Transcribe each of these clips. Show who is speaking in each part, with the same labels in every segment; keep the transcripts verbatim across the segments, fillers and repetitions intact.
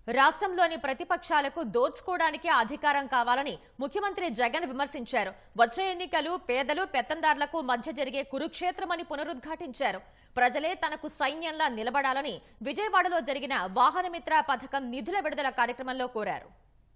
Speaker 1: రాష్ట్రంలోని ప్రతిపక్షాలకు దోచుకోవడానికి అధికారం కావాలని ముఖ్యమంత్రి జగన్ విమర్శించారు. వచ్చే ఎన్నికలు పేదలు పెత్తందార్లకు మధ్య జరిగే కురుక్షేత్రమని పునరుద్ఘాటించారు. ప్రజలే తనకు సైన్యంలా నిలబడాలని విజయవాడలో జరిగిన వాహనమిత్ర పథకం నిధుల విడుదల కార్యక్రమంలో కోరారు.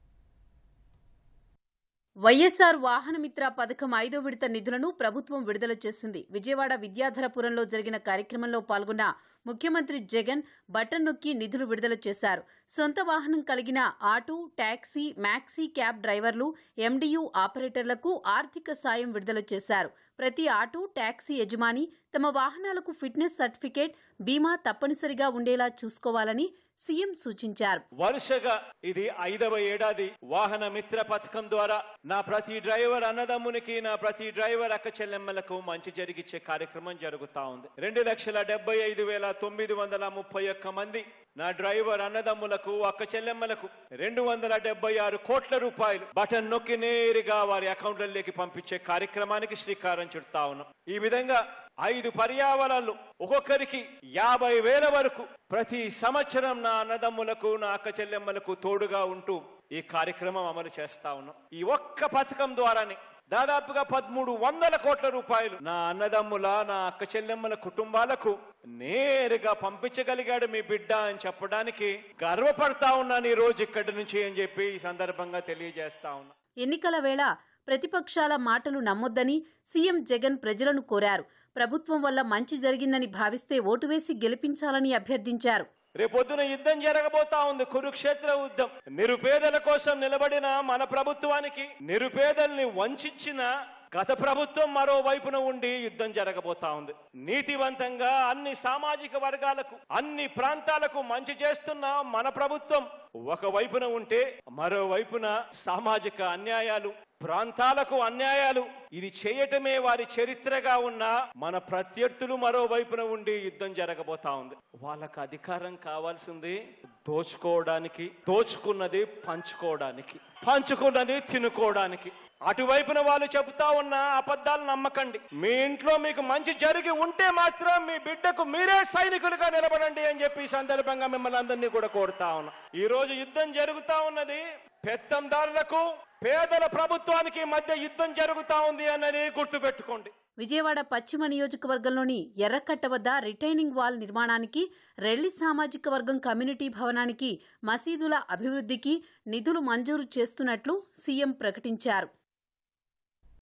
Speaker 2: వైఎస్ఆర్ వాహనమిత్ర పథకం ఐదో విడత నిధులను ప్రభుత్వం విడుదల చేసింది. విజయవాడ విద్యాధరపురంలో జరిగిన కార్యక్రమంలో పాల్గొన్న ముఖ్యమంత్రి జగన్ బటన్ నొక్కి నిధులు విడుదల చేశారు. సొంత వాహనం కలిగిన ఆటో, టాక్సీ, మ్యాక్సీ క్యాబ్ డ్రైవర్లు, ఎండియు ఆపరేటర్లకు ఆర్థిక సాయం విడుదల చేశారు. ప్రతి ఆటో, టాక్సీ యజమాని తమ వాహనాలకు ఫిట్నెస్ సర్టిఫికేట్, బీమా తప్పనిసరిగా ఉండేలా చూసుకోవాలని సీఎం సూచించారు.
Speaker 3: వరుసగా ఇది ఐదవ ఏడాది వాహన మిత్ర పథకం ద్వారా నా ప్రతి డ్రైవర్ అన్నదమ్మునికి, నా ప్రతి డ్రైవర్ అక్క చెల్లెమ్మలకు మంచి జరిగిచ్చే కార్యక్రమం జరుగుతా ఉంది. రెండు లక్షల డెబ్బై ఐదు వేల తొమ్మిది వందల ముప్పై ఒక్క మంది నా డ్రైవర్ అన్నదమ్ములకు, అక్క చెల్లెమ్మలకు రెండు వందల డెబ్బై ఆరు కోట్ల రూపాయలు బటన్ నొక్కి నేరుగా వారి అకౌంట్లలోకి పంపించే కార్యక్రమానికి శ్రీకారం చుడతా ఉన్నాం. ఈ విధంగా ఐదు పర్యావరణాలు ఒక్కొక్కరికి యాభై వేల వరకు ప్రతి సంవత్సరం నా అన్నదమ్ములకు, నా అక్క చెల్లెమ్మలకు తోడుగా ఉంటూ ఈ కార్యక్రమం అమలు చేస్తా ఉన్నాం. ఈ ఒక్క పథకం ద్వారానే దాదాపుగా పదమూడు వందల కోట్ల రూపాయలు నా అన్నదమ్ముల, నా అక్క చెల్లెమ్మల కుటుంబాలకు నేరుగా పంపించగలిగాడు మీ బిడ్డ అని చెప్పడానికి గర్వపడతా ఉన్నాను ఈ రోజు ఇక్కడి నుంచి అని చెప్పి ఈ సందర్భంగా తెలియజేస్తా ఉన్నా.
Speaker 2: ఎన్నికల వేళ ప్రతిపక్షాల మాటలు నమ్మొద్దని సీఎం జగన్ ప్రజలను కోరారు. ప్రభుత్వం వల్ల మంచి జరిగిందని భావిస్తే ఓటు వేసి గెలిపించాలని అభ్యర్థించారు.
Speaker 3: రేపొద్దున యుద్ధం జరగబోతా ఉంది, కురుక్షేత్ర యుద్ధం. నిరుపేదల కోసం నిలబడిన మన ప్రభుత్వానికి నిరుపేదల్ని వంచిన గత ప్రభుత్వం మరో వైపున ఉండి యుద్ధం జరగబోతా ఉంది. నీతివంతంగా అన్ని సామాజిక వర్గాలకు, అన్ని ప్రాంతాలకు మంచి చేస్తున్న మన ప్రభుత్వం ఒక వైపున ఉంటే, మరోవైపున సామాజిక అన్యాయాలు, ప్రాంతాలకు అన్యాయాలు ఇది చేయటమే వారి చరిత్రగా ఉన్న మన ప్రత్యర్థులు మరోవైపున ఉండి యుద్ధం జరగబోతా ఉంది. వాళ్ళకు అధికారం కావాల్సింది దోచుకోవడానికి, దోచుకున్నది పంచుకోవడానికి, పంచుకున్నది తినుకోవడానికి. అటువైపున వాళ్ళు చెబుతా ఉన్న అబద్ధాలు నమ్మకండి. మీ ఇంట్లో మీకు మంచి జరిగి ఉంటే మాత్రం మీ బిడ్డకు మీరే సైనికులుగా నిలబడండి అని చెప్పి ఈ సందర్భంగా మిమ్మల్ని అందరినీ కూడా కోరుతా ఉన్నా. ఈ రోజు యుద్ధం జరుగుతా ఉన్నది పెత్తందారులకు, పేదల ప్రభుత్వానికి మధ్య యుద్ధం జరుగుతా ఉంది అన్నది గుర్తుపెట్టుకోండి.
Speaker 2: విజయవాడ పశ్చిమ నియోజకవర్గంలోని ఎర్రకట్ట వద్ద రిటైనింగ్ వాల్ నిర్మాణానికి, రెల్లి సామాజిక వర్గం కమ్యూనిటీ భవనానికి, మసీదుల అభివృద్ధికి నిధులు మంజూరు చేస్తున్నట్లు సీఎం ప్రకటించారు.